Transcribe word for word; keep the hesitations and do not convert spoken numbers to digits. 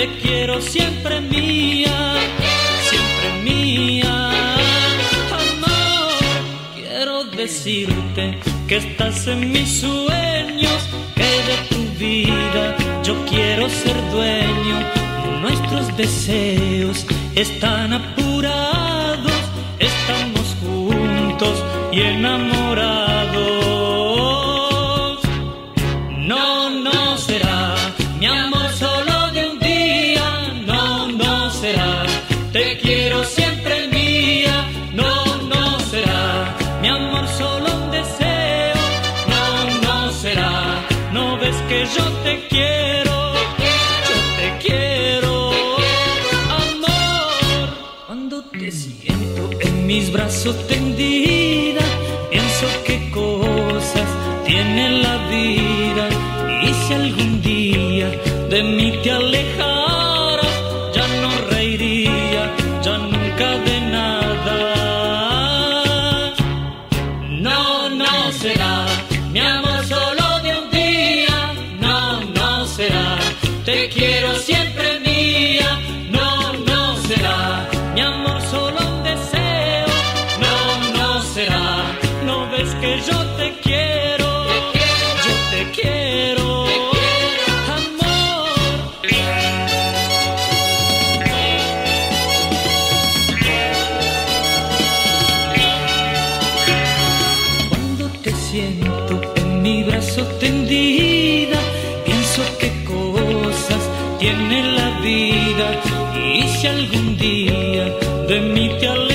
te quiero siempre mía, siempre mía. Amor, quiero decirte que estás en mis sueños, que de tu vida yo quiero ser dueño. Nuestros deseos están apurados, estamos juntos y enamorados. No, no será mi amor solo de un día, no, no será, te quiero siempre mía, no, no será mi amor solo un deseo, no, no será, no ves que yo te quiero, yo te quiero, amor. Cuando te siento en mis brazos tendida, pienso qué cosas tiene la vida, y si algún día de mí te alejaras, ya no reiría, ya nunca de nada. No, no será mi amor solo de un día, no, no será, te quiero siempre mía, no, no será mi amor solo un deseo, no, no será, no ves que yo te quiero, yo te quiero, amor. Cuando te siento en mi brazo tendida, pienso qué cosas tiene la vida, y si algún día de mí te alejas,